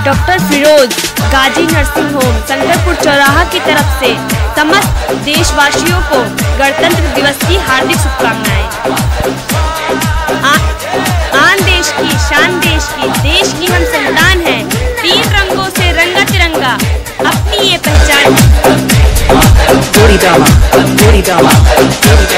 Doctor Feroz Ghazi nursing home Shankarpur चौराहा की तरफ से समस्त देशवासियों को गणतंत्र दिवस की हार्दिक शुभकामनाएं। आन देश की शान देश की हम संतान हैं। 3 रंगों से रंगा तिरंगा अपनी ये पहचान।